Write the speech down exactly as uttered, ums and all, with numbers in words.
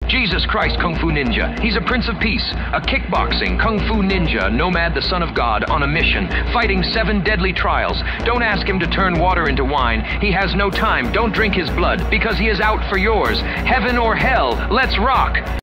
Jesus Christ Kung Fu Ninja. He's a Prince of Peace, a kickboxing Kung Fu Ninja, nomad the Son of God, on a mission, fighting seven deadly trials. Don't ask him to turn water into wine. He has no time. Don't drink his blood, because he is out for yours. Heaven or hell, let's rock!